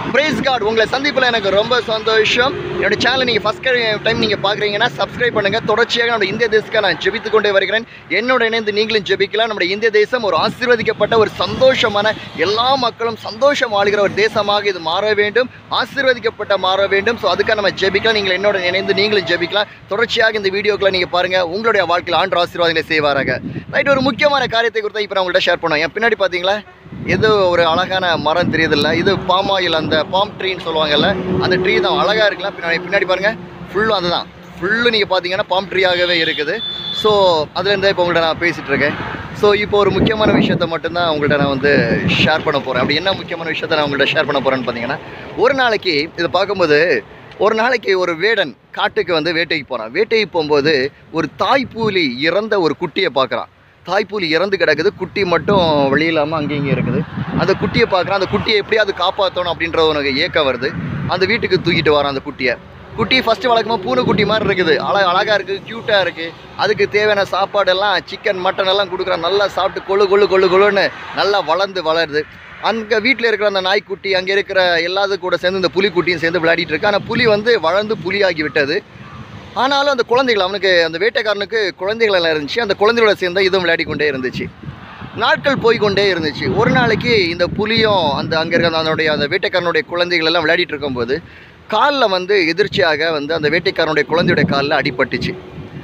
Praise God. உங்களை சந்திப்பில் எனக்கு ரொம்ப சந்தோஷம். என்னோட சேனலை நீங்கள் ஃபஸ்ட் டைம் நீங்கள் பார்க்குறீங்கன்னா சப்ஸ்கிரைப் பண்ணுங்கள். தொடர்ச்சியாக நம்ம இந்திய தேசத்துக்கு நான் ஜெபித்து கொண்டே வருகிறேன். என்னோட இணைந்து நீங்களும் ஜெபிக்கலாம். நம்முடைய இந்திய தேசம் ஒரு ஆசீர்வதிக்கப்பட்ட ஒரு சந்தோஷமான எல்லா மக்களும் சந்தோஷம் ஆளுகிற ஒரு தேசமாக இது மாற வேண்டும், ஆசீர்வதிக்கப்பட்ட மாற வேண்டும். ஸோ அதுக்காக நம்ம ஜெபிக்கலாம். நீங்கள் என்னோட இணைந்து நீங்களும் ஜெபிக்கலாம். தொடர்ச்சியாக இந்த வீடியோக்களை நீங்கள் பாருங்கள். உங்களுடைய வாழ்க்கையில் ஆண்டவர் ஆசீர்வாதங்களை செய்வாராக. ரைட், ஒரு முக்கியமான காரியத்தை குறித்து இப்போ நான் உங்கள்கிட்ட ஷேர் பண்ணுவேன். என் பின்னாடி பார்த்தீங்களா, ஏதோ ஒரு அழகான மரம் தெரியுதில்ல, இது பாம் ஆயில், அந்த பாம் ட்ரீன்னு சொல்லுவாங்கல்ல, அந்த ட்ரீ தான் அழகாக இருக்கலாம். பின்னாடி பாருங்கள், ஃபுல்லும் அதுதான், ஃபுல்லு நீங்கள் பார்த்தீங்கன்னா பாம் ட்ரீயாகவே இருக்குது. ஸோ அதுலேருந்தே இப்போ உங்கள்கிட்ட நான் பேசிகிட்டு இருக்கேன். ஸோ இப்போ ஒரு முக்கியமான விஷயத்தை மட்டும்தான் உங்கள்கிட்ட நான் வந்து ஷேர் பண்ண போகிறேன். அப்படி என்ன முக்கியமான விஷயத்தை நான் உங்கள்கிட்ட ஷேர் பண்ண போகிறேன்னு பார்த்தீங்கன்னா, ஒரு நாளைக்கு இதை பார்க்கும்போது, ஒரு நாளைக்கு ஒரு வேடன் காட்டுக்கு வந்து வேட்டைக்கு போகிறான். வேட்டைக்கு போகும்போது ஒரு தாய்ப்பூலி இறந்த ஒரு குட்டியை பார்க்குறான். தாய்ப்பூலி இறந்து கிடக்குது, குட்டி மட்டும் வெளியில்லாமல் அங்கே இங்கே இருக்குது. அந்த குட்டியை பார்க்குறான். அந்த குட்டியை எப்படியாவது காப்பாற்றணும் அப்படின்ற உனக்கு ஏக்கம் வருது. அந்த வீட்டுக்கு தூக்கிட்டு வரான் அந்த குட்டியை. குட்டி ஃபஸ்ட்டு வளர்க்கும்போது பூனைக்குட்டி மாதிரி இருக்குது, அழகாக இருக்குது, க்யூட்டாக இருக்குது. அதுக்கு தேவையான சாப்பாடெல்லாம் சிக்கன் மட்டன் எல்லாம் கொடுக்குறான். நல்லா சாப்பிட்டு கொழுன்னு நல்லா வளருது. அங்கே வீட்டில் இருக்கிற அந்த நாய்க்குட்டி, அங்கே இருக்கிற எல்லாத்துக்கும் கூட சேர்ந்து இந்த புலிக்குட்டியும் சேர்ந்து விளையாடிட்டு இருக்கு. ஆனால் புலி வந்து வளர்ந்து புலியாகி விட்டது. ஆனாலும் அந்த குழந்தைகள், அவனுக்கு அந்த வேட்டைக்காரனுக்கு குழந்தைகள் எல்லாம் இருந்துச்சு. அந்த குழந்தைகளோட சேர்ந்து இதுவும் விளையாடி கொண்டே இருந்துச்சு. நாட்கள் போய்கொண்டே இருந்துச்சு. ஒரு நாளைக்கு இந்த புலியும் அங்கே இருக்கிற அந்த வேட்டைக்காரனுடைய குழந்தைகள் எல்லாம் விளையாடிட்டு இருக்கும்போது காலில் வந்து எதிர்ச்சியாக வந்து அந்த வேட்டைக்காரனுடைய குழந்தையுடைய காலில் அடிபட்டுச்சு.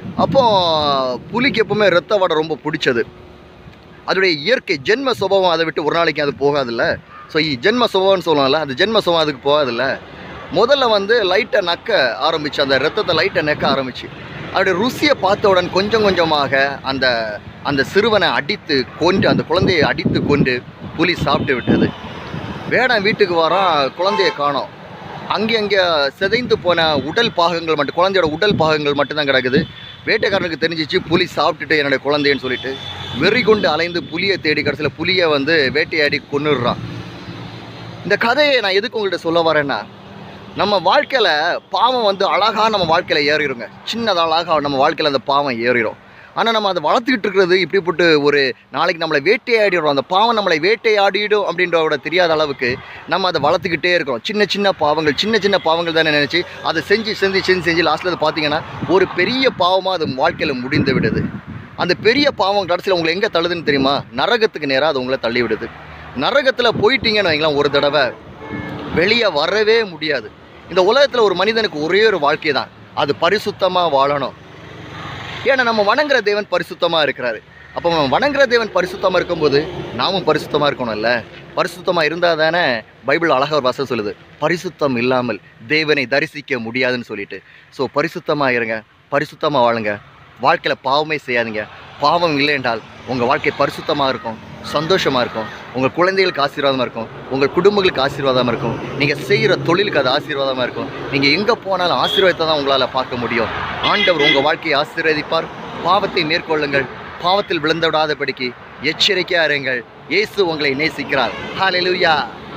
அப்போது புலிக்கு எப்பவுமே ரத்த வாடை ரொம்ப பிடிச்சது. அதோடைய இயற்கை ஜென்ம சுபாவம் அதை விட்டு ஒரு நாளைக்கு அது போகாதில்ல. ஸோ ஜென்ம சுபாவம்னு சொல்லுவாங்கல்ல, அந்த ஜென்ம சுபாவம் அதுக்கு போகாதில்ல. முதல்ல வந்து லைட்டை நக்க ஆரம்பிச்சு, அந்த ரத்தத்தை லைட்டை நக்க ஆரம்பிச்சு. அப்படி ருசியை பார்த்தவுடன் கொஞ்சம் கொஞ்சமாக அந்த சிறுவனை அடித்து கொண்டு, அந்த குழந்தையை அடித்து கொண்டு புலி சாப்பிட்டு விட்டது. வேடன் வீட்டுக்கு வரான், குழந்தையை காணோம். அங்கே சிதைந்து போன உடல் பாகங்கள் மட்டும், குழந்தையோட உடல் பாகங்கள் மட்டும்தான் கிடக்குது. வேட்டைக்காரனுக்கு தெரிஞ்சிச்சு புலி சாப்பிட்டுட்டு என்னுடைய குழந்தைன்னு சொல்லிட்டு வெறி கொண்டு அலைந்து புலியை தேடி கடைசியில் புலியை வந்து வேட்டையாடி கொன்னுடுறான். இந்த கதையை நான் எதுக்கு உங்கள்கிட்ட சொல்ல வரேன்னா, நம்ம வாழ்க்கையில் பாவம் வந்து அழகாக நம்ம வாழ்க்கையில் ஏறிடுங்க. சின்னதாக அழகாக நம்ம வாழ்க்கையில் அந்த பாவம் ஏறிடும். ஆனால் நம்ம அதை வளர்த்துக்கிட்டு இருக்கிறது இப்படிப்பட்டு ஒரு நாளைக்கு நம்மளை வேட்டையாடிடுறோம். அந்த பாவம் நம்மளை வேட்டையாடிடும் அப்படின்றவோட தெரியாத அளவுக்கு நம்ம அதை வளர்த்துக்கிட்டே இருக்கிறோம். சின்ன பாவங்கள் தானே நினச்சி அதை செஞ்சு லாஸ்ட்டில் அதை பார்த்தீங்கன்னா ஒரு பெரிய பாவமாக அது வாழ்க்கையில் முடிந்து விடுது. அந்த பெரிய பாவம் கடைசியில் உங்களை எங்கே தள்ளுதுன்னு தெரியுமா? நரகத்துக்கு நேராக அது உங்களை தள்ளி விடுது. நரகத்தில் போயிட்டீங்கன்னு வைங்களேன், ஒரு தடவை வெளியே வரவே முடியாது. இந்த உலகத்தில் ஒரு மனிதனுக்கு ஒரே ஒரு வாழ்க்கை தான், அது பரிசுத்தமாக வாழணும். ஏன்னா நம்ம வணங்குற தேவன் பரிசுத்தமாக இருக்கிறாரு. அப்போ நம்ம வணங்குற தேவன் பரிசுத்தமாக இருக்கும்போது நாமும் பரிசுத்தமாக இருக்கணும்ல. பரிசுத்தமாக இருந்தால் தானே பைபிள் அழகாக ஒரு வசனம் சொல்லுது, பரிசுத்தம் இல்லாமல் தேவனை தரிசிக்க முடியாதுன்னு சொல்லிட்டு. ஸோ பரிசுத்தமாக இருங்க, பரிசுத்தமாக வாழுங்க. வாழ்க்கையில் பாவமே செய்யாதீங்க. பாவம் இல்லை என்றால் உங்கள் வாழ்க்கை பரிசுத்தமாக இருக்கும், சந்தோஷமாக இருக்கும், உங்கள் குழந்தைகளுக்கு ஆசீர்வாதமாக இருக்கும், உங்கள் குடும்பங்களுக்கு ஆசீர்வாதமாக இருக்கும், நீங்கள் செய்கிற தொழிலுக்கு அது ஆசீர்வாதமாக இருக்கும். நீங்கள் எங்கே போனாலும் ஆசீர்வாதத்தை தான் உங்களால் பார்க்க முடியும். ஆண்டவர் உங்கள் வாழ்க்கையை ஆசீர்வதிப்பார். பாவத்தை மேற்கொள்ளுங்கள், பாவத்தில் விழுந்து விடாதபடிக்கு எச்சரிக்கையாக இருங்கள். இயேசு உங்களை நேசிக்கிறார். ஹல்லேலூயா.